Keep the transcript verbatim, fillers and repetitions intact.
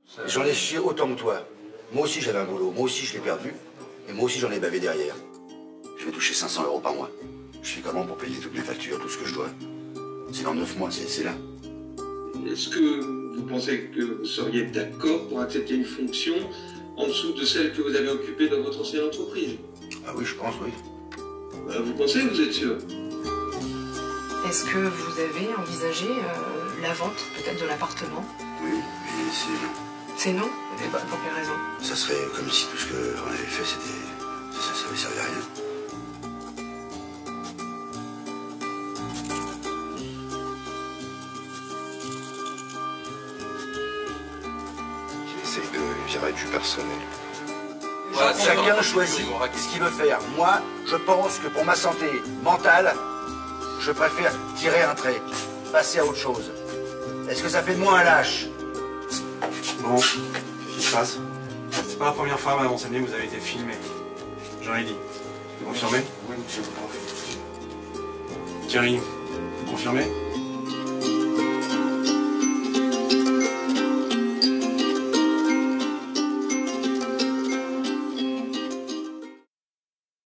J'en ai chié autant que toi. Moi aussi j'avais un boulot, moi aussi je l'ai perdu, et moi aussi j'en ai bavé derrière. Je vais toucher cinq cents euros par mois. Je fais comment pour payer toutes mes factures, tout ce que je dois? C'est dans neuf mois, c'est là. Est-ce que vous pensez que vous seriez d'accord pour accepter une fonction en dessous de celle que vous avez occupée dans votre ancienne entreprise? Ah oui, je pense, oui. Bah, vous pensez, vous êtes sûr? Est-ce que vous avez envisagé euh, la vente peut-être de l'appartement? Oui, mais c'est... C'est non? Et bah, pour quelle raison? Ça serait comme si tout ce qu'on avait fait, c'était... Ça, ça avait servi à rien. J'essaye de virer du personnel. Voilà, chacun choisit ce qu'il veut faire. Moi, je pense que pour ma santé mentale, je préfère tirer un trait, passer à autre chose. Est-ce que ça fait de moi un lâche? Bon, qu'est-ce qui se passe? C'est pas la première fois, madame Enseignée, vous avez été filmé. J'en ai dit. Vous confirmez? Oui, monsieur le prof. Thierry, vous confirmez?